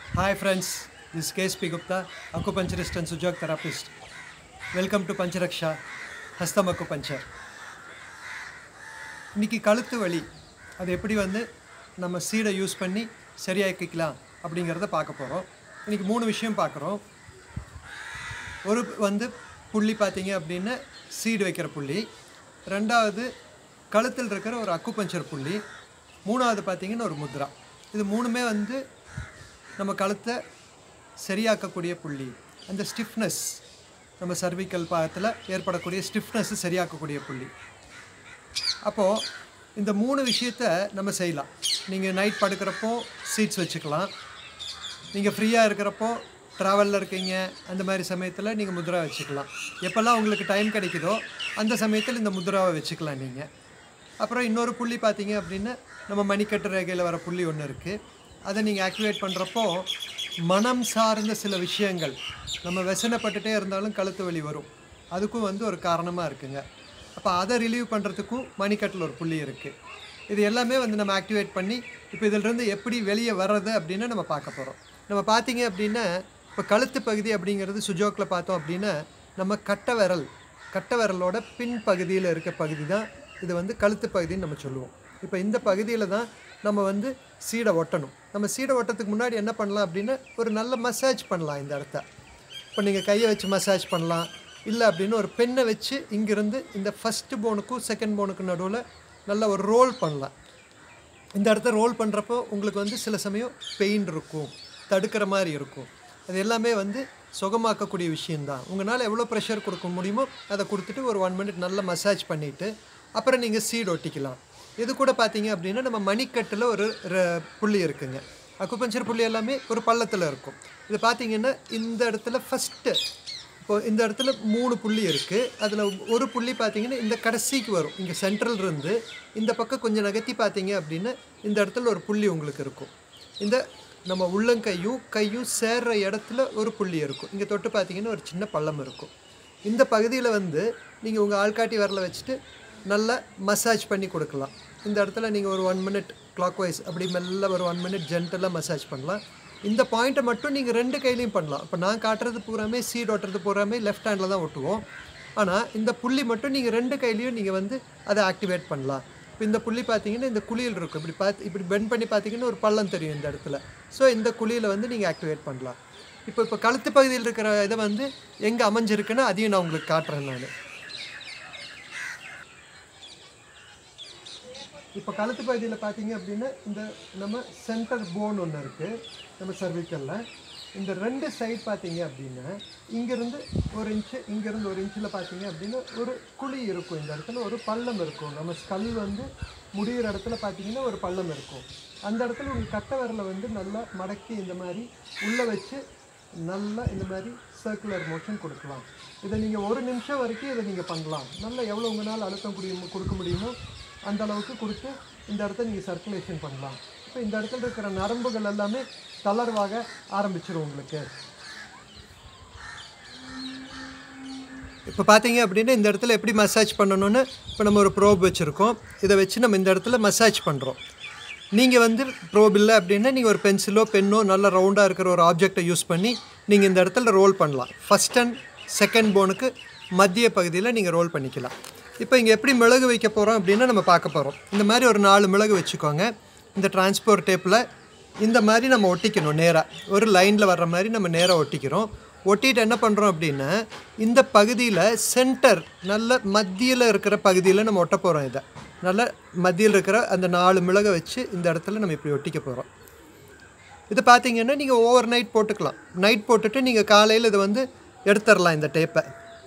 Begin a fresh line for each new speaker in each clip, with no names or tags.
Hi friends, this is KSP Gupta, acupuncturist and Sujog therapist. Welcome to Pancharaksha, Hastam Acupuncture. இன்னைக்கு கழுத்து வலி அது எப்படி வந்து நம்ம சீடை யூஸ் பண்ணி சரியாக்கிக்கலாம் அப்படிங்கறத பார்க்க போறோம். இன்னைக்கு மூணு விஷயம் பார்க்கறோம். ஒரு வந்து புள்ளி பாத்தீங்க அப்படினா சீடு வைக்கிற புள்ளி. இரண்டாவது கழுத்தில் இருக்கிற ஒரு அக்குபஞ்சர் புள்ளி. மூணாவது பாத்தீங்கன்னா ஒரு முத்ரா. இது மூணுமே வந்து நம்ம கழுத்தை சரியாக்கக்கூடிய புள்ளி. அந்த ஸ்டிஃப்னஸ் நம்ம cervical பாகத்துல ஏற்படக்கூடிய ஸ்டிஃப்னஸ் சரியாக்கக்கூடிய புள்ளி. அப்போ இந்த மூணு விஷயத்தை நம்ம செய்யலாம். நீங்க நைட் படுக்கறப்போ சீட்ஸ் வச்சுக்கலாம். நீங்க ஃப்ரீயா இருக்கறப்போ டிராவல்ல இருக்கீங்க அந்த மாதிரி சமயத்துல நீங்க முத்ரா வச்சுக்கலாம். எப்பல்லாம் உங்களுக்கு டைம் கிடைக்குதோ அந்த சமயத்துல இந்த முத்ராவை வச்சுக்கலாம் நீங்க. அப்புறம் இன்னொரு புள்ளி பாத்தீங்க அப்படினா நம்ம மணிக்கட்டு ரேகையில வர புள்ளி ஒன்னு இருக்கு. அதை நீங்க ஆக்டிவேட் பண்றப்போ மனம் சார்ந்த சில விஷயங்கள் நம்ம வெசனப்பட்டுட்டே இருந்தாலும் கழுத்து வலி வரும். அதுக்கும் வந்து ஒரு காரணமா இருக்குங்க. அப்ப அதை ரிலீவ் பண்றதுக்கும் மணிக்கட்டுல ஒரு புள்ளி இருக்கு. இது எல்லாமே வந்து நம்ம ஆக்டிவேட் பண்ணி இப்போ இதில இருந்து எப்படி வெளிய வர்றது அப்படினா நம்ம பார்க்க போறோம். நம்ம பாத்தீங்க அப்படினா இப்ப கழுத்து பகுதி அப்படிங்கிறது சுஜோக்ல பார்த்தோம் அப்படினா நம்ம கட்டை விரலோட பின் பகுதியில இருக்க பகுதி தான் இது வந்து கழுத்து பகுதின்னு நம்ம சொல்லுவோம். இப்போ இந்த பகுதியில தான் நம்ம வந்து சீடை ஒட்டணும். நம்ம சீடை ஒட்டறதுக்கு முன்னாடி என்ன பண்ணலாம் அப்படினா ஒரு நல்ல மசாஜ் பண்ணலாம் இந்த இடத்தை. இப்போ நீங்க கையை வச்சு மசாஜ் பண்ணலாம். இல்ல அப்படினா ஒரு பென்னை வச்சு இங்க இருந்து இந்த ஃபர்ஸ்ட் போனுக்கும் செகண்ட் போனுக்கும் நடுவுல நல்ல ஒரு ரோல் பண்ணலாம். இந்த இடத்தை ரோல் பண்றப்போ உங்களுக்கு வந்து சில சமயம் பெயின் இருக்கும். தடுக்கிற மாதிரி இருக்கும். அது எல்லாமே வந்து சுகமாக்கக்கூடிய விஷயம் தான். உங்களால எவ்வளவு பிரஷர் கொடுக்க முடியுமோ அதை கொடுத்துட்டு ஒரு 1 மினிட் நல்ல மசாஜ் பண்ணிட்டு அப்புறம் நீங்க சீட் ஒட்டிக்கலாம். இது கூட பாத்தீங்க அப்படினா நம்ம மணிக்கட்டுல ஒரு புள்ளி இருக்குங்க. அக்குபஞ்சர் புள்ளி எல்லாமே ஒரு பள்ளத்துல இருக்கும். இது பாத்தீங்கன்னா இந்த இடத்துல ஃபர்ஸ்ட் இப்போ இந்த இடத்துல 3 புள்ளி இருக்கு. அதுல ஒரு புள்ளி பாத்தீங்கன்னா இந்த கடைசிக்கு வரும். இங்க சென்ட்ரல் இருந்து இந்த பக்கம் கொஞ்சம் நகர்த்தி பாத்தீங்க அப்படினா இந்த இடத்துல ஒரு புள்ளி உங்களுக்கு இருக்கும். இந்த நம்ம கையும் சேர்ற இடத்துல ஒரு புள்ளி இருக்கும். இங்க தொட்டு பாத்தீங்கன்னா ஒரு சின்ன பள்ளம் இருக்கும். இந்த பகுதியில வந்து நீங்க உங்க ஆள்காட்டி விரல வச்சிட்டு நல்ல மசாஜ் பண்ணி கொடுக்கலாம். இந்த இடத்துல நீங்க ஒரு 1 மினிட் clockwise அப்படி மெல்ல ஒரு 1 மினிட் ஜென்டலா மசாஜ் பண்ணலாம். இந்த பாயிண்ட மட்டும் நீங்க ரெண்டு கையிலயும் பண்ணலாம். இப்ப நான் காட்றது பூராமே சீட் ஒட்டறது பூராமே லெஃப்ட் ஹேண்ட்ல தான் ஒட்டுவோம். ஆனா இந்த புள்ளி மட்டும் நீங்க ரெண்டு கையிலயும் நீங்க வந்து அதை ஆக்டிவேட் பண்ணலாம். இப்போ இந்த புள்ளி பாத்தீங்கன்னா இந்த குழியில் இருக்கும். இப்படி பெண்ட் பண்ணி பாத்தீங்கன்னா ஒரு பள்ளம் தெரியும் இந்த இடத்துல. சோ இந்த குழியில வந்து நீங்க ஆக்டிவேட் பண்ணலாம். இப்போ கழுத்து பகுதியில் இருக்கிற இத வந்து எங்க அமைஞ்சிருக்குன்னா அதையும் நான் உங்களுக்கு காட்றேன் நானு. இப்போ கழுத்து பகுதியில பாத்தீங்க அப்படினா இந்த நம்ம சென்டர் போன் ஒன்னு இருக்கு. நம்ம cervicalல இந்த ரெண்டு சைடு பாத்தீங்க அப்படினா இங்க இருந்து 1 இன்ச் இங்க இருந்து 1 இன்ச்ல பாத்தீங்க அப்படினா ஒரு குழி இருக்கும். இந்த இடத்துல ஒரு பள்ளம் இருக்கும். நம்ம ஸ்கல் வந்து முடியிற இடத்துல பாத்தீங்கன்னா ஒரு பள்ளம் இருக்கும். அந்த இடத்துல உங்க கட்டை விரல வந்து நல்லா மடக்கி இந்த மாதிரி உள்ள வச்சு நல்லா இந்த மாதிரி சர்க்குலர் மோஷன் கொடுக்கலாம். இத நீங்க 1 நிமிஷம் வரைக்கும் இத நீங்க பண்ணலாம். நல்லா எவ்வளவு உங்களால அழுத்தம் கொடுக்க முடியுமோ அந்த அளவுக்கு கொடுத்து இந்த இடத்தை நீங்க சர்க்குலேஷன் பண்ணலாம். இப்போ இந்த இடத்துல இருக்கிற நரம்புகள் எல்லாமே தளர்வாக ஆரம்பிச்சிரும் உங்களுக்கு. இப்போ பாத்தீங்க அப்படினா இந்த இடத்துல எப்படி மசாஜ் பண்ணனும்னு இப்போ நம்ம ஒரு ப்ரோப் வச்சிருக்கோம். இத வச்சு நம்ம இந்த இடத்துல மசாஜ் பண்றோம். நீங்க வந்து ப்ரோப் இல்ல அப்படினா நீங்க ஒரு பென்சிலோ பென்னோ நல்ல ரவுண்டா இருக்கிற ஒரு ஆப்ஜெக்ட்டை யூஸ் பண்ணி நீங்க இந்த இடத்துல ரோல் பண்ணலாம். ஃபர்ஸ்ட் அண்ட் செகண்ட் போனுக்கு மத்திய பகுதியில நீங்க ரோல் பண்ணிக்கலாம். இப்போ இங்க எப்படி மிளகு வைக்க போறோம் அப்படினா நம்ம பார்க்க போறோம். இந்த மாதிரி ஒரு 4 மிளகு வச்சுக்கோங்க. இந்த டிரான்ஸ்போர்ட் டேப்ல இந்த மாதிரி நம்ம ஒட்டிக்கணும் நேரா. ஒரு லைன்ல வர்ற மாதிரி நம்ம நேரா ஒட்டிக்கிறோம். ஒட்டிட்டு என்ன பண்றோம் அப்படினா இந்த பகுதியில சென்டர் நல்ல மத்தியில இருக்கிற பகுதியில நம்ம ஒட்ட போறோம் இத. நல்ல மத்தியில இருக்கிற அந்த 4 மிளகு வச்சு இந்த இடத்துல நம்ம இப்படி ஒட்டிக்க போறோம். இது பாத்தீங்கன்னா நீங்க ஓவர் நைட் போட்டுக்கலாம். நைட் போட்டுட்டு நீங்க காலையில இத வந்து எடுத்துறலாம் இந்த டேப்பை.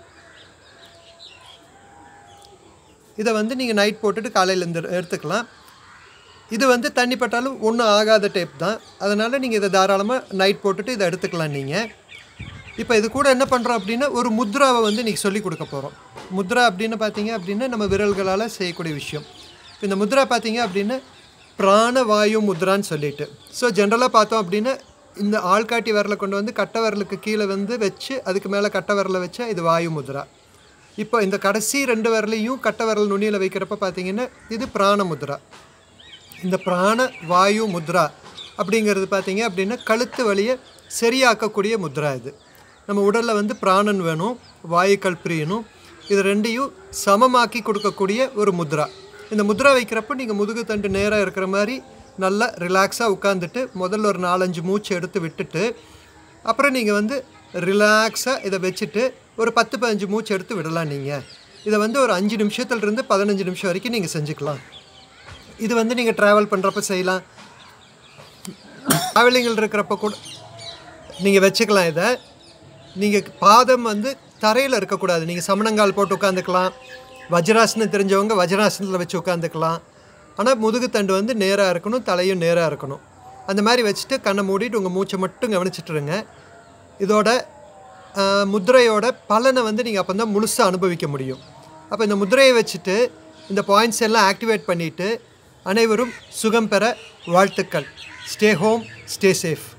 இத வந்து நீங்க நைட் போட்டுட்டு காலையில எடுத்துக்கலாம். இது வந்து தண்ணி பட்டாலும் ஒண்ணும் ஆகாத டேப் தான். அதனால நீங்க இத தாராளமா நைட் போட்டுட்டு இத எடுத்துக்கலாம் நீங்க. இப்போ இது கூட என்ன பண்றோம் அப்படினா ஒரு முத்ராவை வந்து நீங்க சொல்லி கொடுக்க போறோம். முத்ரா அப்படினா பாத்தீங்க அப்படினா நம்ம விரல்களால செய்யக்கூடிய விஷயம். இந்த முத்ரா பாத்தீங்க அப்படினா பிராண வாயு முத்ரான்னு சொல்லிட்டு. சோ ஜெனரலா பார்த்தோம் அப்படினா இந்த ஆள்காட்டி விரல கொண்டு வந்து கட்டை விரலுக்கு கீழ வந்து வெச்சு அதுக்கு மேல கட்டை விரல வெச்சா இது வாயு முத்ரா. இப்போ இந்த கடைசி ரெண்டு விரலையும் கட்டை விரல் நுனியில வைக்கிறப்ப பாத்தீங்கன்னா இது பிராண முத்ரா. இந்த பிராண வாயு முத்ரா அப்படிங்கிறது பார்த்தீங்க அப்படின்னா கழுத்து வலியை சரியாக்கக்கூடிய முத்ரா இது. நம்ம உடலில் வந்து பிராணன் வேணும், வாயுக்கள் பிரியணும், இது ரெண்டையும் சமமாக்கி கொடுக்கக்கூடிய ஒரு முத்ரா. இந்த முத்ரா வைக்கிறப்போ நீங்கள் முதுகு தண்டு நேராக இருக்கிற மாதிரி நல்லா ரிலாக்ஸாக உட்காந்துட்டு முதல்ல ஒரு 4-5 மூச்சு எடுத்து விட்டுட்டு அப்புறம் நீங்கள் வந்து ரிலாக்ஸாக இதை வச்சுட்டு ஒரு 10-15 மூச்சு எடுத்து விடலாம். நீங்கள் இதை வந்து ஒரு 5 நிமிஷத்துலேருந்து 15 நிமிஷம் வரைக்கும் நீங்கள் செஞ்சுக்கலாம். இது வந்து நீங்கள் ட்ராவல் பண்ணுறப்ப செய்யலாம், ட்ராவலிங்கில் இருக்கிறப்ப கூட நீங்கள் வச்சுக்கலாம். இதை நீங்கள் பாதம் வந்து தரையில் இருக்கக்கூடாது, நீங்கள் சமணங்கால் போட்டு உட்காந்துக்கலாம். வஜ்ராசனம் தெரிஞ்சவங்க வஜ்ராசனத்தில் வச்சு உட்காந்துக்கலாம். ஆனால் முதுகு தண்டு வந்து நேராக இருக்கணும், தலையும் நேராக இருக்கணும். அந்த மாதிரி வச்சுட்டு கண்ணை மூடிட்டு உங்கள் மூச்சை மட்டும் கவனிச்சிட்ருங்க. இதோட முத்திரையோட பலனை வந்து நீங்கள் அப்போ தான் முழுசாக அனுபவிக்க முடியும். அப்போ இந்த முத்திரையை வச்சுட்டு இந்த பாயிண்ட்ஸ் எல்லாம் ஆக்டிவேட் பண்ணிவிட்டு அனைவரும் சுகம் பெற வாழ்த்துக்கள். Stay home, stay safe.